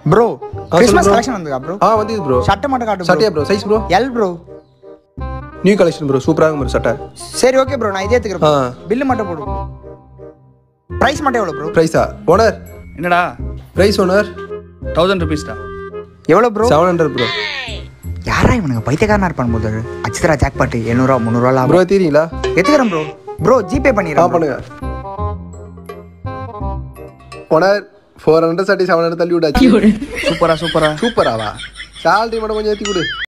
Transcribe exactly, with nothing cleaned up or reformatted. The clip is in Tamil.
ப்ரோ கிறிஸ்மஸ் கலெக்ஷன் வந்ததா ப்ரோ? ஆ வந்து ப்ரோ. சட்டை மட்டும் காட்டு. சட்டையா bro? Size bro? L bro. New collection bro. சூப்பரா இருக்கு ப்ரோ சட்டை. சரி ஓகே ப்ரோ, நான் இதே எடுத்துக்கிறேன். பில் மட்டும் போடு. பிரைஸ் மட்டும் எவ்வளவு ப்ரோ? பிரைஸா? ஓனர் என்னடா பிரைஸ்? ஓனர் தௌசண்ட் ருபீஸ்டா. எவ்வளவு ப்ரோ? Seven hundred bro. யாரா இவனுங்க பைத்தியக்காரனா இருப்பான் போது. அச்சித்ரா ஜாக் பாட்டு எழுநூறு ரூபா முந்நூறு ரூபா ப்ரோ. தீரீங்களா? எடுத்துக்கிறேன் ப்ரோ. ப்ரோ ஜிபே பண்ணிடுறேன். பண்ணுங்க. ஓனர் ஃபோர் ஹண்ட்ரட் சட்டி செவன் ஹண்ட்ரட் தள்ளி விடாச்சு. சூப்பரா சூப்பரா சூப்பராவா? சாலரி மட்டும் கொஞ்சம் ஏற்றி கொடு.